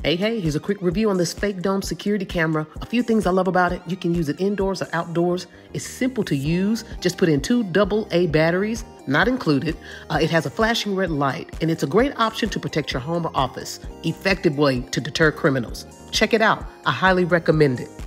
Hey, here's a quick review on this fake dome security camera. A few things I love about it. You can use it indoors or outdoors. It's simple to use. Just put in 2 AA batteries, not included. It has a flashing red light, and it's a great option to protect your home or office. Effective way to deter criminals. Check it out. I highly recommend it.